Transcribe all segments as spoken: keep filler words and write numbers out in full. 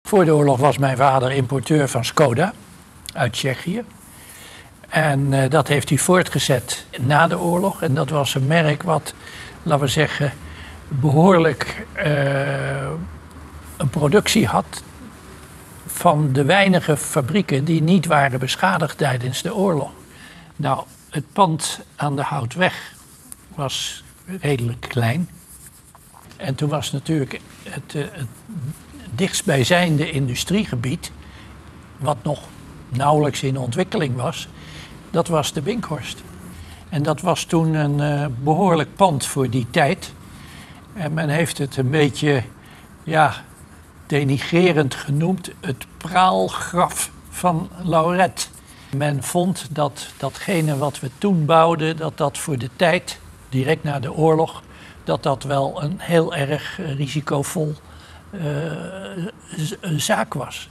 Voor de oorlog was mijn vader importeur van Skoda uit Tsjechië. En uh, dat heeft hij voortgezet na de oorlog. En dat was een merk wat, laten we zeggen, behoorlijk uh, een productie had van de weinige fabrieken die niet waren beschadigd tijdens de oorlog. Nou, het pand aan de Houtweg was redelijk klein. En toen was natuurlijk het, uh, het dichtstbijzijnde industriegebied, wat nog nauwelijks in ontwikkeling was, dat was de Binkhorst. En dat was toen een uh, behoorlijk pand voor die tijd. En men heeft het een beetje, ja, denigrerend genoemd, het praalgraf van Lauret. Men vond dat datgene wat we toen bouwden, dat dat voor de tijd, direct na de oorlog, dat dat wel een heel erg risicovol uh, zaak was.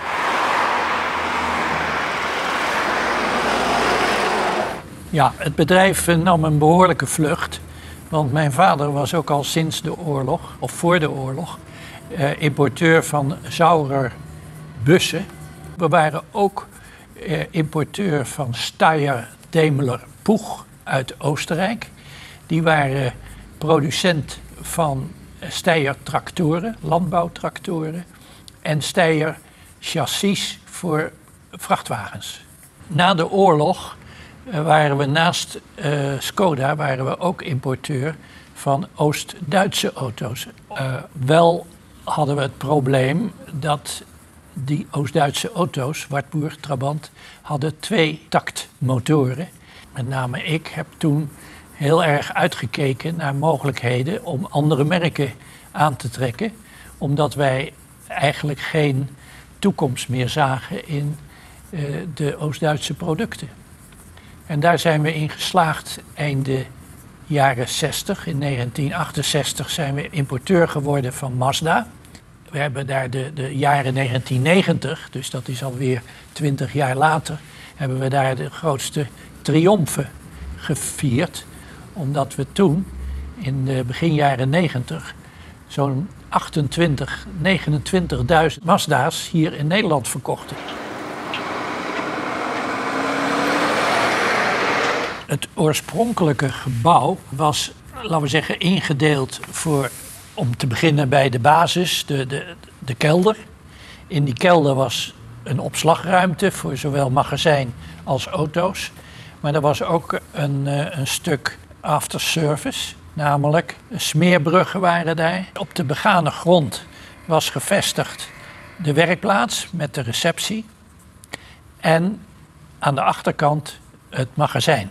Ja, het bedrijf nam een behoorlijke vlucht, want mijn vader was ook al sinds de oorlog, of voor de oorlog, eh, importeur van Saurer bussen. We waren ook eh, importeur van Steyr Daimler Puch uit Oostenrijk. Die waren producent van Steyr tractoren, landbouwtractoren en Steyr chassis voor vrachtwagens. Na de oorlog waren we naast uh, Skoda waren we ook importeur van Oost-Duitse auto's. Uh, wel hadden we het probleem dat die Oost-Duitse auto's, Wartburg, Trabant, hadden twee taktmotoren. Met name ik heb toen heel erg uitgekeken naar mogelijkheden om andere merken aan te trekken, omdat wij eigenlijk geen toekomst meer zagen in uh, de Oost-Duitse producten. En daar zijn we in geslaagd einde jaren zestig. In negentien achtenzestig zijn we importeur geworden van Mazda. We hebben daar de, de jaren negentien negentig, dus dat is alweer twintig jaar later, hebben we daar de grootste triomfen gevierd. Omdat we toen, in de begin jaren negentig, zo'n achtentwintig, negenentwintigduizend Mazda's hier in Nederland verkochten. Het oorspronkelijke gebouw was, laten we zeggen, ingedeeld voor, om te beginnen bij de basis, de, de, de kelder. In die kelder was een opslagruimte voor zowel magazijn als auto's. Maar er was ook een, een stuk afterservice, namelijk smeerbruggen waren daar. Op de begane grond was gevestigd de werkplaats met de receptie en aan de achterkant het magazijn.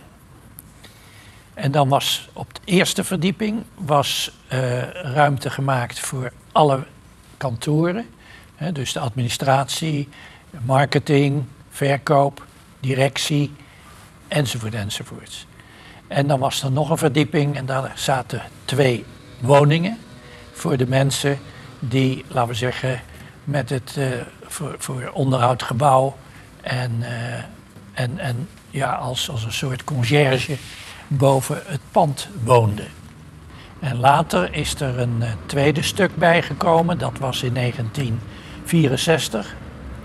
En dan was op de eerste verdieping was, uh, ruimte gemaakt voor alle kantoren. Hè, dus de administratie, marketing, verkoop, directie, enzovoort enzovoorts. En dan was er nog een verdieping en daar zaten twee woningen voor de mensen die, laten we zeggen, met het uh, voor, voor onderhoudgebouw en, uh, en, en ja, als, als een soort conciërge boven het pand woonden. En later is er een uh, tweede stuk bijgekomen, dat was in negentien vierenzestig.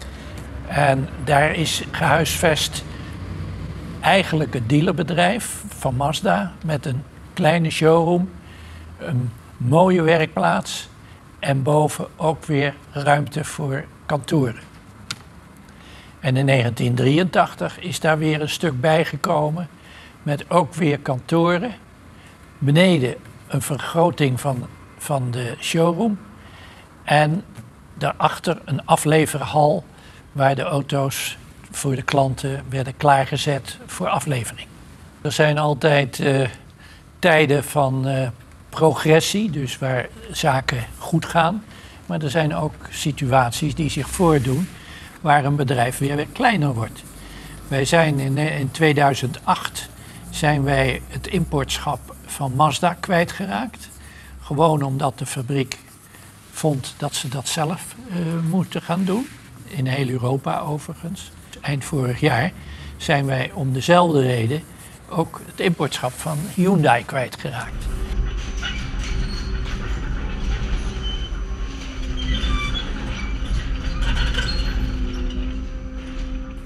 En daar is gehuisvest eigenlijk het dealerbedrijf van Mazda met een kleine showroom, een mooie werkplaats en boven ook weer ruimte voor kantoren. En in negentien drieëntachtig is daar weer een stuk bijgekomen met ook weer kantoren. Beneden een vergroting van, van de showroom en daarachter een afleverhal waar de auto's voor de klanten werden klaargezet voor aflevering. Er zijn altijd uh, tijden van uh, progressie, dus waar zaken goed gaan. Maar er zijn ook situaties die zich voordoen waar een bedrijf weer, weer kleiner wordt. Wij zijn in, in tweeduizend acht zijn wij het importschap van Mazda kwijtgeraakt. Gewoon omdat de fabriek vond dat ze dat zelf uh, moeten gaan doen. In heel Europa overigens. Eind vorig jaar zijn wij om dezelfde reden ook het importschap van Hyundai kwijtgeraakt.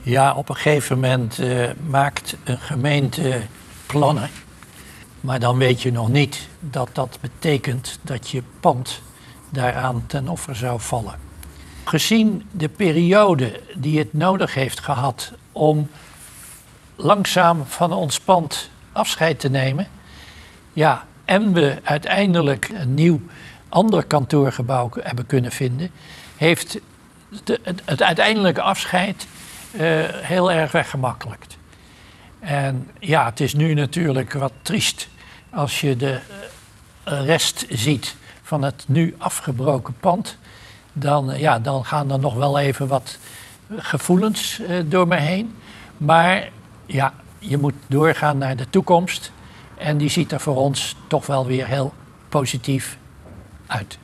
Ja, op een gegeven moment uh, maakt een gemeente plannen. Maar dan weet je nog niet dat dat betekent dat je pand daaraan ten offer zou vallen. Gezien de periode die het nodig heeft gehad om langzaam van ons pand afscheid te nemen. Ja, en we uiteindelijk een nieuw ander kantoorgebouw hebben kunnen vinden, heeft de, het, het uiteindelijke afscheid uh, heel erg weggemakkelijkt. En ja, het is nu natuurlijk wat triest als je de rest ziet van het nu afgebroken pand. Dan, ja, dan gaan er nog wel even wat gevoelens uh, door me heen. Maar ja, je moet doorgaan naar de toekomst. En die ziet er voor ons toch wel weer heel positief uit.